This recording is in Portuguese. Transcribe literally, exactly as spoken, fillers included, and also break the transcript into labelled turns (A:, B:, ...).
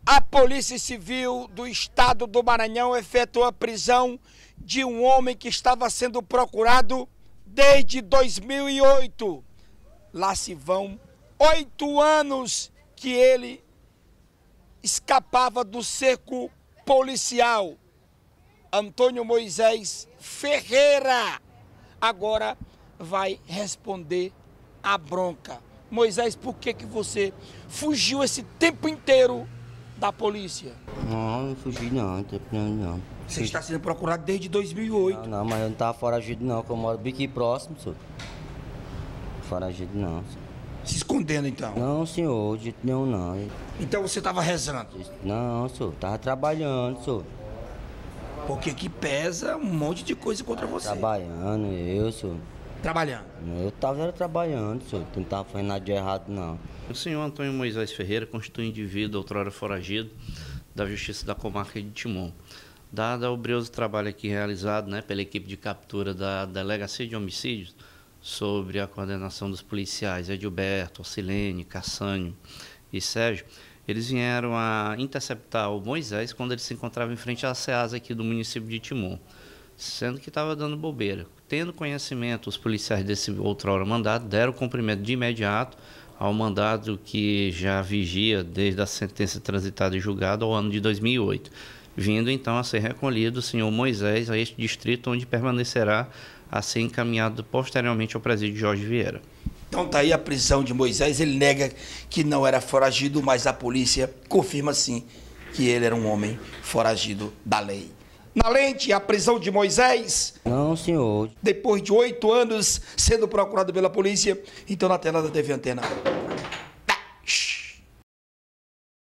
A: A Polícia Civil do Estado do Maranhão efetuou a prisão de um homem que estava sendo procurado desde dois mil e oito. Lá se vão oito anos que ele escapava do cerco policial. Antônio Moisés Ferreira agora vai responder a bronca. Moisés, por que que você fugiu esse tempo inteiro da polícia?
B: Não, não fugi não, não tem problema não.
A: Você está sendo procurado desde dois mil e oito.
B: Não, não, mas eu não estava foragido não, que eu moro bem aqui próximo, senhor. Foragido não, senhor.
A: Se escondendo então?
B: Não, senhor, de jeito nenhum não.
A: Então você estava rezando?
B: Não, senhor, tava trabalhando, senhor.
A: Porque aqui pesa um monte de coisa contra você.
B: Trabalhando, eu, senhor.
A: Trabalhando?
B: Eu tava trabalhando, senhor, não tava fazendo nada de errado não.
C: O senhor Antônio Moisés Ferreira constitui indivíduo outrora foragido da Justiça da Comarca de Timon. Dado o brioso trabalho aqui realizado, né, pela equipe de captura da Delegacia de Homicídios, sobre a coordenação dos policiais Edilberto, Ocilene, Cassânio e Sérgio, eles vieram a interceptar o Moisés quando ele se encontrava em frente à SEASA aqui do município de Timon, sendo que estava dando bobeira. Tendo conhecimento, os policiais desse outrora mandado deram cumprimento de imediato ao mandado que já vigia desde a sentença transitada e julgada ao ano de dois mil e oito, vindo então a ser recolhido o senhor Moisés a este distrito, onde permanecerá a ser encaminhado posteriormente ao presídio Jorge Vieira.
A: Então tá aí a prisão de Moisés. Ele nega que não era foragido, mas a polícia confirma sim que ele era um homem foragido da lei. Na lente, a prisão de Moisés.
B: Não, senhor.
A: Depois de oito anos sendo procurado pela polícia, então na tela da T V Antena. Tá.